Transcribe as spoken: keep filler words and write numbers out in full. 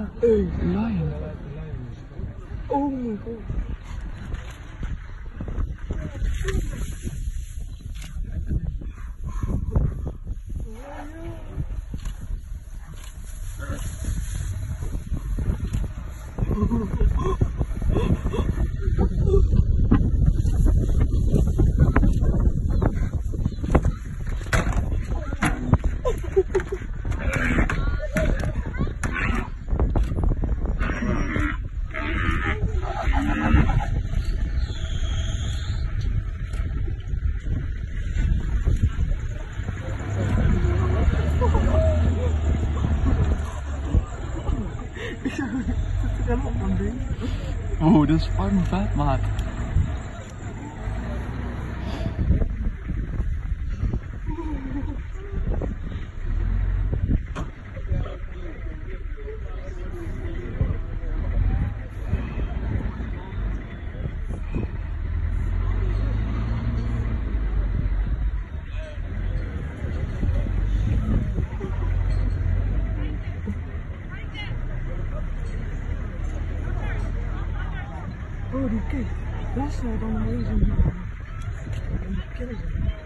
Ah, hey, lion. Oh my god. Oh, dat is fucking vet, maat. Oh, die kijk, daar staat dan een wezen.